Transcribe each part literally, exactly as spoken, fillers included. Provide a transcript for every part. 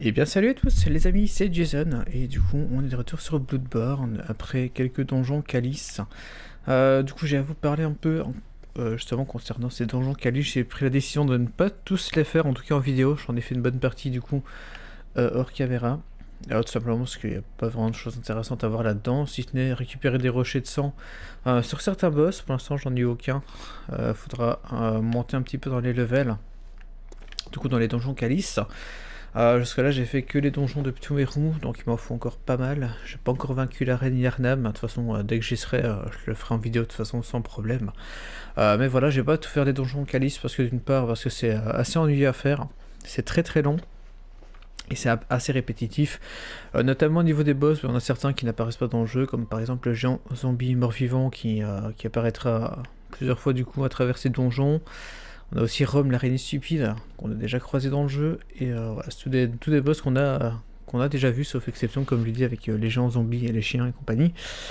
Et bien salut à tous les amis, c'est Jason, et du coup on est de retour sur Bloodborne après quelques donjons Calice. Euh, du coup j'ai à vous parler un peu euh, justement concernant ces donjons Calice. J'ai pris la décision de ne pas tous les faire, en tout cas en vidéo. J'en ai fait une bonne partie du coup euh, hors caméra. Alors tout simplement parce qu'il n'y a pas vraiment de choses intéressantes à voir là-dedans, si ce n'est récupérer des rochers de sang euh, sur certains boss. Pour l'instant j'en ai eu aucun. Euh, faudra euh, monter un petit peu dans les levels, du coup dans les donjons Calice. Euh, Jusque là j'ai fait que les donjons de Pthumeru, donc il m'en faut encore pas mal. J'ai pas encore vaincu la reine Yharnam, de toute façon euh, dès que j'y serai euh, je le ferai en vidéo de toute façon sans problème. Euh, mais voilà, j'ai pas tout faire des donjons Calice parce que d'une part parce que c'est euh, assez ennuyeux à faire, c'est très très long. Et c'est assez répétitif, euh, notamment au niveau des boss. On a certains qui n'apparaissent pas dans le jeu, comme par exemple le géant zombie mort-vivant qui, euh, qui apparaîtra plusieurs fois du coup à travers ces donjons. On a aussi Rome, l'araignée stupide, qu'on a déjà croisé dans le jeu, et euh, voilà, c'est tous des, tous des boss qu'on a, qu'on a déjà vu, sauf exception, comme je l'ai dit, avec euh, les géants zombies et les chiens et compagnie.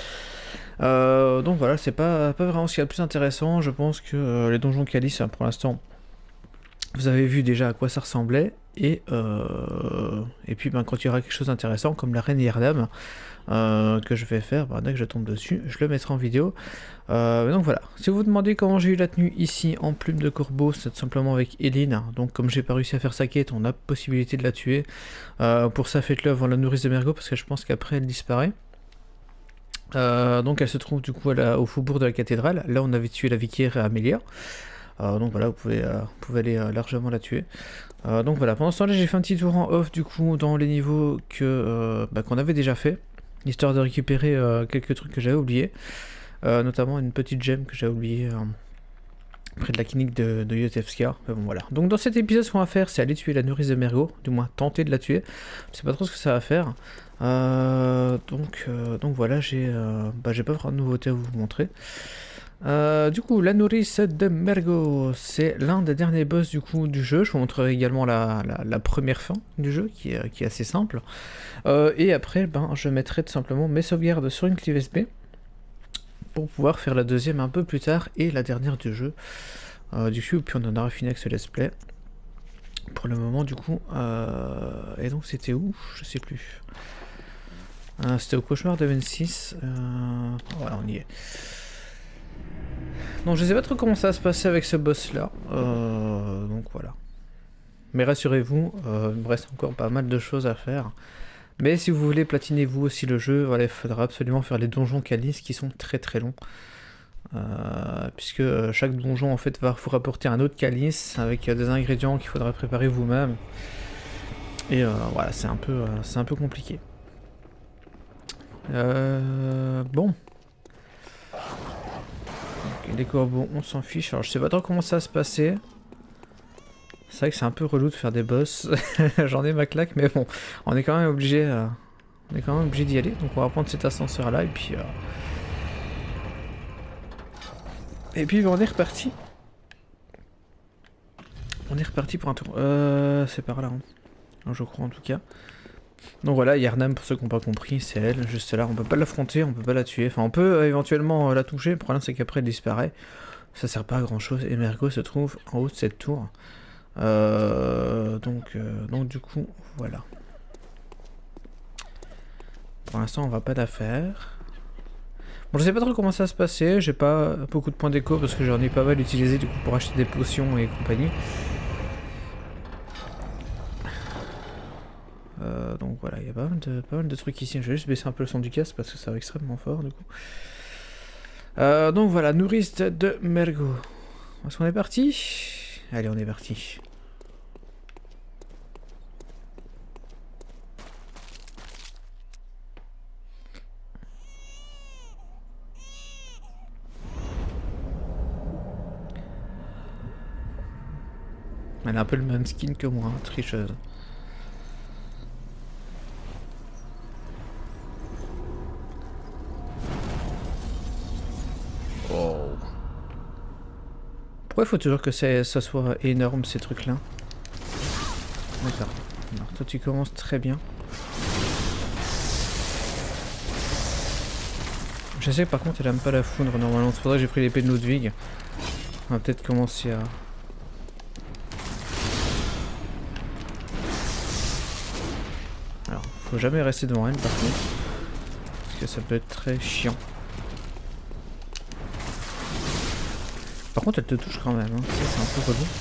Euh, donc voilà, c'est pas, pas vraiment ce qu'il y a de plus intéressant. Je pense que euh, les donjons Calice, hein, pour l'instant, vous avez vu déjà à quoi ça ressemblait, et, euh, et puis ben, quand il y aura quelque chose d'intéressant, comme la reine Yharnam, euh, que je vais faire, ben, dès que je tombe dessus, je le mettrai en vidéo. Euh, donc voilà, si vous vous demandez comment j'ai eu la tenue ici en plume de corbeau, c'est tout simplement avec Eileen. Donc comme j'ai pas réussi à faire sa quête, on a possibilité de la tuer. Euh, pour ça, faites-le avant la nourrice de Mergo, parce que je pense qu'après elle disparaît. Euh, donc elle se trouve du coup à la, au faubourg de la cathédrale. Là on avait tué la vicaire Amélia. Euh, donc voilà, vous pouvez, euh, vous pouvez aller euh, largement la tuer. Euh, donc voilà, pendant ce temps-là, j'ai fait un petit tour en off du coup dans les niveaux que euh, bah, qu'on avait déjà fait, histoire de récupérer euh, quelques trucs que j'avais oubliés, euh, notamment une petite gemme que j'avais oubliée euh, près de la clinique de, de Yotevska. Mais bon voilà. Donc dans cet épisode, ce qu'on va faire, c'est aller tuer la nourrice de Mergo, du moins tenter de la tuer. Je sais pas trop ce que ça va faire. Euh, donc, euh, donc voilà, j'ai euh, bah, j'ai pas vraiment de nouveauté à vous montrer. Euh, du coup, la nourrice de Mergo, c'est l'un des derniers boss du coup du jeu. Je vous montrerai également la, la, la première fin du jeu qui est, qui est assez simple. Euh, et après, ben, je mettrai tout simplement mes sauvegardes sur une clé U S B pour pouvoir faire la deuxième un peu plus tard et la dernière du jeu. Euh, du coup, puis on en aura fini avec ce let's play. Pour le moment, du coup, euh... et donc c'était où? Je sais plus. Euh, c'était au cauchemar de vingt-six. Euh... Voilà, on y est. Donc je sais pas trop comment ça va se passer avec ce boss là, euh, donc voilà. Mais rassurez-vous, euh, il me reste encore pas mal de choses à faire. Mais si vous voulez platiner vous aussi le jeu, voilà, il faudra absolument faire les donjons Calice qui sont très très longs. Euh, puisque chaque donjon en fait va vous rapporter un autre Calice avec des ingrédients qu'il faudra préparer vous-même. Et euh, voilà, c'est un peu, euh, c'est un peu compliqué. Euh, bon. Les corbeaux, on s'en fiche. Alors je sais pas trop comment ça va se passer. C'est vrai que c'est un peu relou de faire des boss. J'en ai ma claque, mais bon, on est quand même obligé, euh, on est quand même obligé d'y aller. Donc on va prendre cet ascenseur là et puis, euh... et puis on est reparti. On est reparti pour un tour. Euh, c'est par là, hein. Je crois en tout cas. Donc voilà, Yharnam, pour ceux qui n'ont pas compris, c'est elle, juste là. On peut pas l'affronter, on peut pas la tuer. Enfin, on peut euh, éventuellement euh, la toucher. Le problème, c'est qu'après, elle disparaît. Ça sert pas à grand chose. Et Mergo se trouve en haut de cette tour. Euh, donc, euh, donc, du coup, voilà. Pour l'instant, on va pas la faire. Bon, je sais pas trop comment ça va se passer. J'ai pas beaucoup de points d'écho parce que j'en ai pas mal utilisé du coup pour acheter des potions et compagnie. Euh, donc voilà, il y a pas mal, de, pas mal de trucs ici. Je vais juste baisser un peu le son du casque parce que ça va extrêmement fort du coup. Euh, donc voilà, nourrice de, de Mergo. Est-ce qu'on est parti? Allez, on est parti. Elle a un peu le même skin que moi, hein, tricheuse. Oh. Pourquoi il faut toujours que ça, ça soit énorme ces trucs là? D'accord. Alors toi tu commences très bien. Je sais que par contre elle aime pas la foudre normalement, c'est pour ça que j'ai pris l'épée de Ludwig. On va peut-être commencer à... Faut jamais rester devant elle par contre. Parce que ça peut être très chiant. Par contre elle te touche quand même, hein. Ça c'est un peu relou.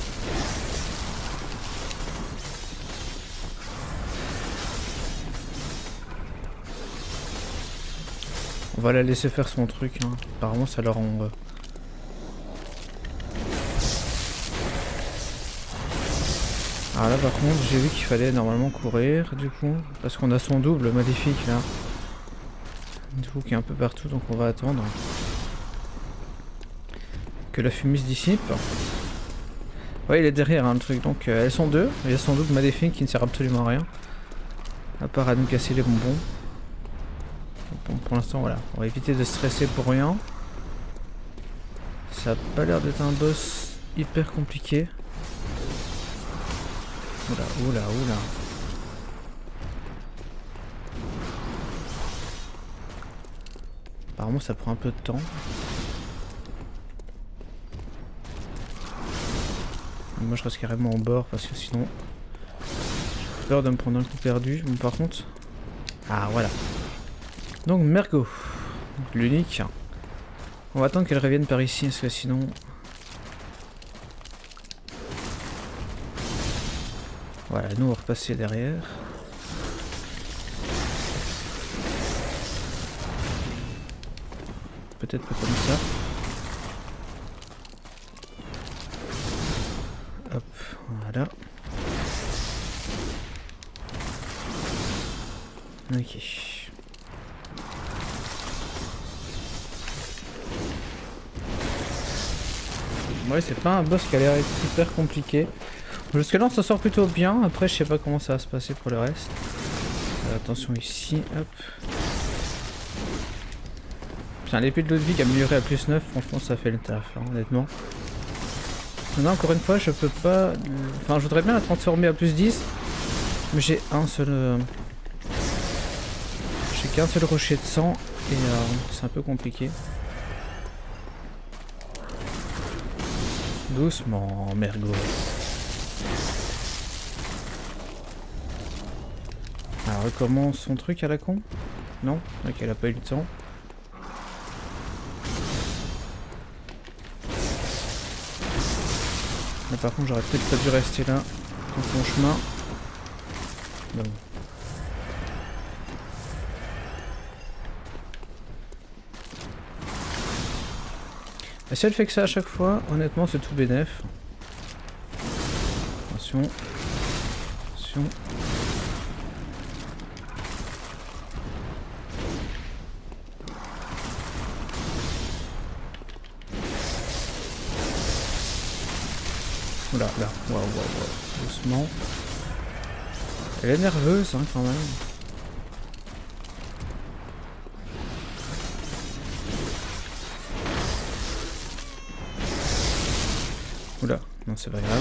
On va la laisser faire son truc, hein. Apparemment ça leur en... Alors là par contre j'ai vu qu'il fallait normalement courir du coup, parce qu'on a son double maléfique là. Du coup qui est un peu partout, donc on va attendre que la fumée se dissipe. Ouais il est derrière hein, le truc, donc euh, elles sont deux, il y a son double maléfique qui ne sert absolument à rien. À part à nous casser les bonbons. Bon, pour l'instant voilà, on va éviter de stresser pour rien. Ça a pas l'air d'être un boss hyper compliqué. Oula, oula, oula. Apparemment ça prend un peu de temps. Moi je reste carrément au bord parce que sinon j'ai peur de me prendre un coup perdu. Bon par contre... Ah voilà. Donc Mergot, l'unique. On va attendre qu'elle revienne par ici parce que sinon... Voilà, nous on va repasser derrière. Peut-être pas comme ça. Hop, voilà. Ok. Ouais, c'est pas un boss qui a l'air hyper compliqué. Jusque là on s'en sort plutôt bien, après je sais pas comment ça va se passer pour le reste. Euh, attention ici, hop. Putain, l'épée de l'eau de vie améliorée à plus neuf, franchement ça fait le taf, hein, honnêtement. Maintenant encore une fois je peux pas... Enfin je voudrais bien la transformer à plus dix, mais j'ai un seul... Euh... J'ai qu'un seul rocher de sang, et euh, c'est un peu compliqué. Doucement, Mergot. Alors, elle commence son truc à la con? Non? Ok, elle a pas eu le temps. Là, par contre, j'aurais peut-être pas dû rester là, dans son chemin. Bon. Et si elle fait que ça à chaque fois, honnêtement, c'est tout bénef. Attention. Attention. Oula, là, waouh, waouh, waouh, doucement. Elle est nerveuse, hein, quand même. Oula, non, c'est pas grave.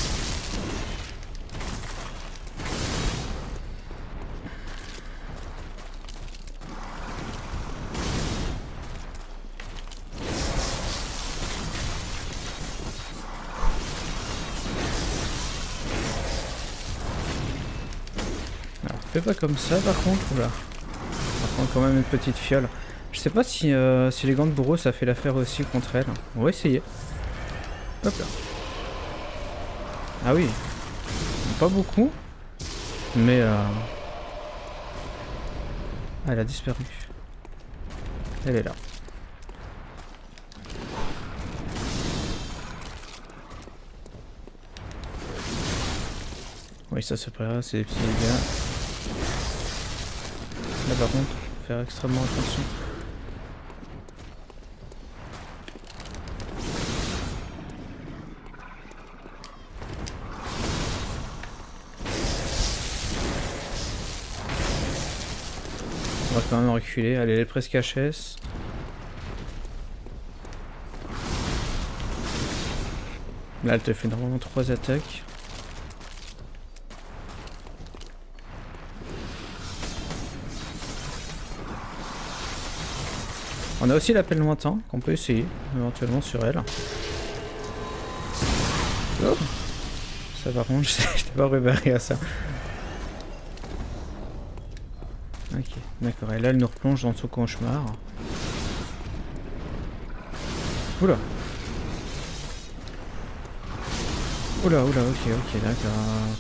Fais pas comme ça par contre, oula. On va prendre quand même une petite fiole. Je sais pas si, euh, si les gants de bourreau ça fait l'affaire aussi contre elle. On va essayer. Hop là. Ah oui. Pas beaucoup. Mais euh... ah, elle a disparu. Elle est là. Oui ça c'est pas grave, c'est des petits dégâts. Là par contre, faut faire extrêmement attention. On va quand même reculer, allez elle est presque H S. Là elle te fait normalement trois attaques. On a aussi l'appel lointain qu'on peut essayer éventuellement sur elle. Oh. Ça par contre, je n'étais pas préparé à ça. Ok, d'accord. Et là, elle nous replonge dans son cauchemar. Oula. Oula, oula, ok, ok, d'accord.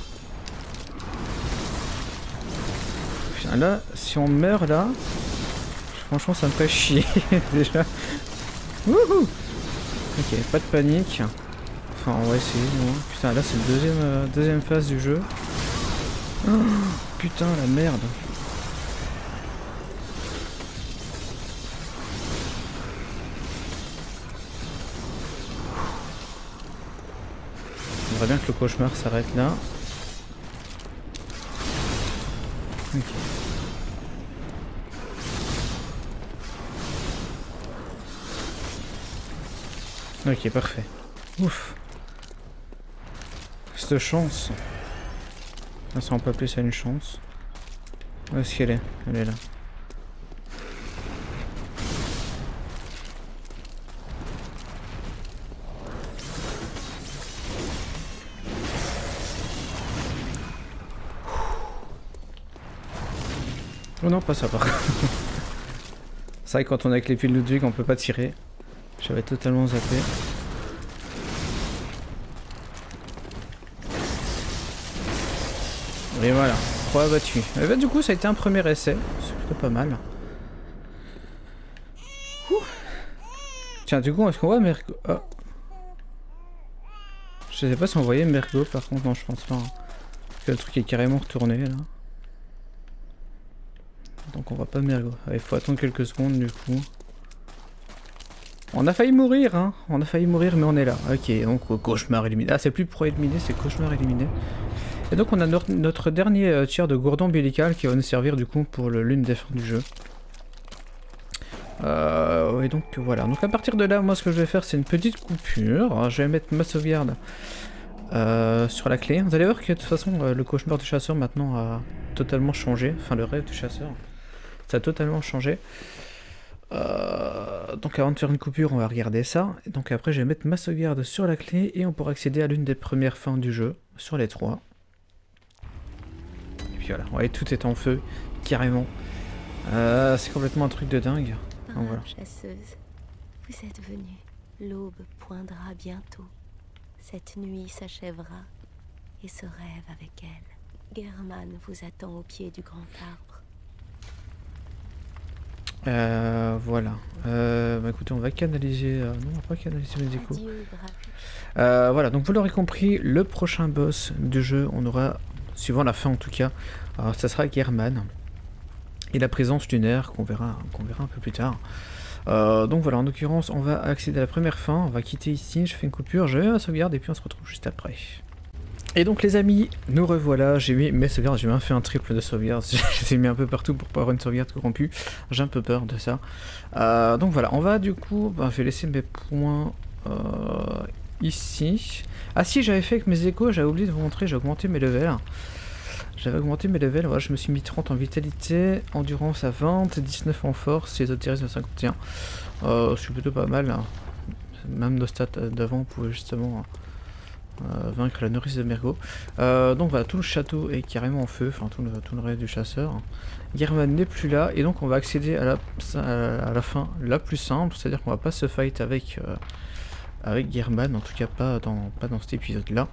Putain, là, si on meurt là, franchement, ça me fait chier déjà. Wouhou. Ok, pas de panique. Enfin, on va essayer, non. Putain, là, c'est la deuxième, euh, deuxième phase du jeu. Oh, putain, la merde. J'aimerais bien que le cauchemar s'arrête là. Ok. Ok, parfait. Ouf. Cette chance. Ah, ça on peut appeler ça une chance. Où est-ce qu'elle est? Elle est là. Oh non, pas ça par contre. C'est vrai que quand on est avec les piles de Ludwig, on peut pas tirer. J'avais totalement zappé. Et voilà, trois abattus. Et bah, du coup, ça a été un premier essai. C'est plutôt pas mal. Ouh. Tiens, du coup, est-ce qu'on voit Mergo? Oh. Je sais pas si on voyait Mergo, par contre, non, je pense pas. Hein. Parce que le truc est carrément retourné là. Donc on voit pas Mergo. Il faut attendre quelques secondes du coup. On a failli mourir, hein. On a failli mourir, mais on est là. Ok, donc cauchemar éliminé. Ah, c'est plus pro éliminé, c'est cauchemar éliminé. Et donc on a notre, notre dernier euh, tiers de gourdon ombilical qui va nous servir du coup pour l'une des fins du jeu. Euh, et donc voilà. Donc à partir de là, moi ce que je vais faire, c'est une petite coupure. Alors, je vais mettre ma sauvegarde euh, sur la clé. Vous allez voir que de toute façon, euh, le cauchemar du chasseur maintenant a totalement changé. Enfin, le rêve du chasseur, ça a totalement changé. Euh, donc avant de faire une coupure, on va regarder ça. Et donc après, je vais mettre ma sauvegarde sur la clé et on pourra accéder à l'une des premières fins du jeu sur les trois. Et puis voilà, ouais, tout est en feu, carrément. Euh, c'est complètement un truc de dingue. Donc, voilà. Chasseuse, vous êtes venue. L'aube poindra bientôt. Cette nuit s'achèvera et ce rêve avec elle. Gehrman vous attend au pied du grand arbre. Euh, voilà. Euh, bah écoutez, on va canaliser. Euh, non, on va pas canaliser les échos. Euh, voilà, donc vous l'aurez compris, le prochain boss du jeu, on aura, suivant la fin en tout cas, euh, ça sera Gehrman. Et la présence lunaire qu'on verra, qu'on verra un peu plus tard. Euh, donc voilà, en l'occurrence, on va accéder à la première fin. On va quitter ici. Je fais une coupure, je mets ma sauvegarde et puis on se retrouve juste après. Et donc les amis, nous revoilà, j'ai mis mes sauvegardes, j'ai même fait un triple de sauvegarde, je les ai mis un peu partout pour pas avoir une sauvegarde corrompue, j'ai un peu peur de ça. Euh, donc voilà, on va du coup, bah, je vais laisser mes points euh, ici. Ah si, j'avais fait avec mes échos, j'avais oublié de vous montrer, j'ai augmenté mes levels. J'avais augmenté mes levels, voilà, je me suis mis trente en vitalité, endurance à vingt, dix-neuf en force, ésotérisme à cinquante et un. Euh, c'est plutôt pas mal, hein. Même nos stats d'avant pouvaient justement... Euh, vaincre la nourrice de Mergo. Euh, donc voilà, tout le château est carrément en feu, enfin tout le, tout le reste du chasseur. Gehrman n'est plus là, et donc on va accéder à la, à la fin la plus simple, c'est-à-dire qu'on va pas se fight avec, euh, avec Gehrman, en tout cas pas dans, pas dans cet épisode-là.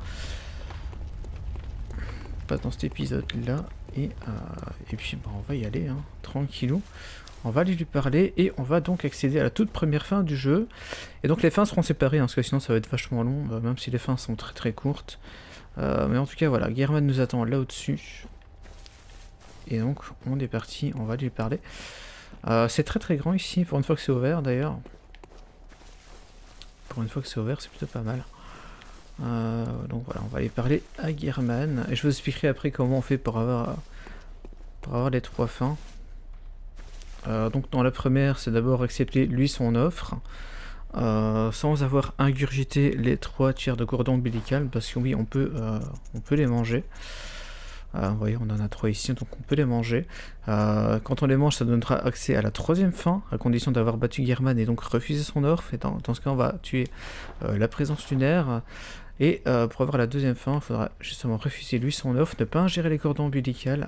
Pas dans cet épisode-là, et, euh, et puis bah, on va y aller, hein, tranquillou. On va aller lui parler et on va donc accéder à la toute première fin du jeu. Et donc les fins seront séparées, hein, parce que sinon ça va être vachement long, euh, même si les fins sont très très courtes. Euh, mais en tout cas voilà, Gehrman nous attend là au-dessus. Et donc on est parti, on va lui parler. Euh, c'est très très grand ici, pour une fois que c'est ouvert d'ailleurs. Pour une fois que c'est ouvert, c'est plutôt pas mal. Euh, donc voilà, on va aller parler à Gehrman. Et je vous expliquerai après comment on fait pour avoir, pour avoir les trois fins. Euh, donc dans la première, c'est d'abord accepter lui son offre, euh, sans avoir ingurgité les trois tiers de cordon ombilical, parce que oui, on peut, euh, on peut les manger. Euh, vous voyez, on en a trois ici, donc on peut les manger. Euh, quand on les mange, ça donnera accès à la troisième fin, à condition d'avoir battu Gehrman et donc refuser son offre. Et dans, dans ce cas, on va tuer euh, la présence lunaire. Et euh, pour avoir la deuxième fin, il faudra justement refuser lui son offre, ne pas ingérer les cordons ombilicales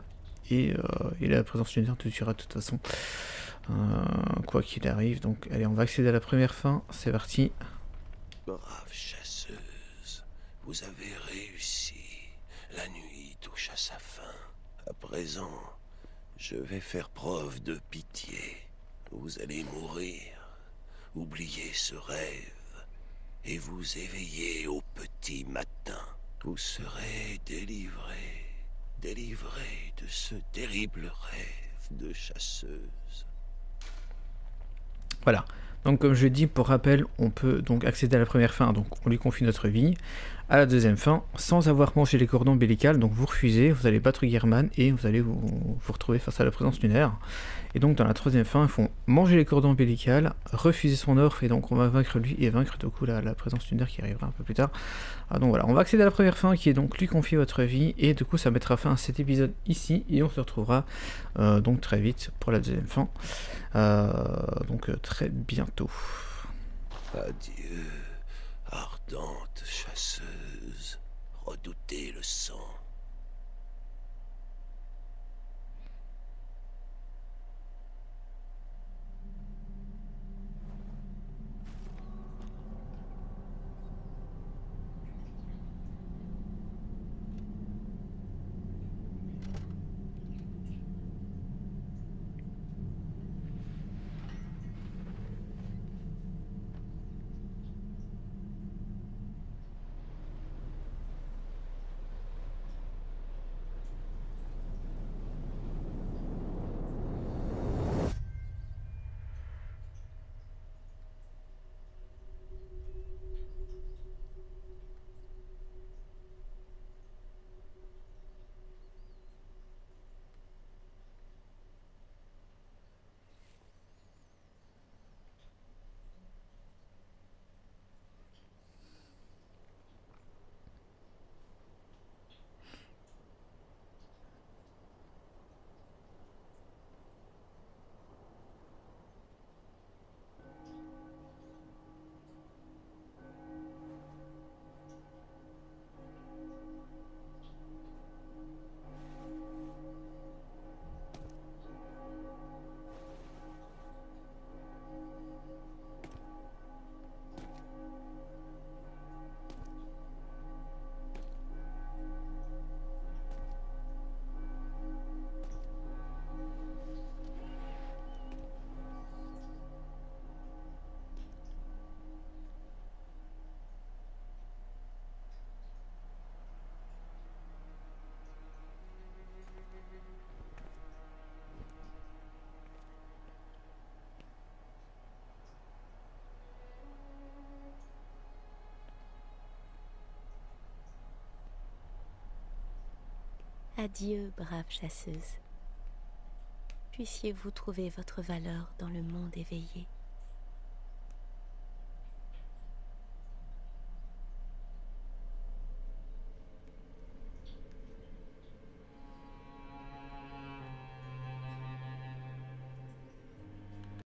et, euh, et la présence lunaire te tuera de toute façon, euh, quoi qu'il arrive. Donc allez, on va accéder à la première fin, c'est parti. Brave chasseuse, vous avez réussi. La nuit touche à sa fin. À présent, je vais faire preuve de pitié. Vous allez mourir. Oubliez ce rêve et vous éveillez au petit matin. Vous serez délivré, délivré de ce terrible rêve de chasseuse. Voilà. Donc comme je dis, pour rappel, on peut donc accéder à la première fin, donc on lui confie notre vie. À la deuxième fin, sans avoir mangé les cordons ombilicales, donc vous refusez, vous allez battre Gehrman et vous allez vous, vous retrouver face à la présence lunaire. Et donc dans la troisième fin, il faut manger les cordons ombilicales, refuser son offre, et donc on va vaincre lui et vaincre du coup la, la présence lunaire qui arrivera un peu plus tard. Ah, donc voilà, on va accéder à la première fin qui est donc lui confier votre vie, et du coup ça mettra fin à cet épisode ici, et on se retrouvera euh, donc très vite pour la deuxième fin. Euh, donc euh, très bientôt. Adieu, ardente chasseuse, redoutez le sang. Adieu, brave chasseuse. Puissiez-vous trouver votre valeur dans le monde éveillé.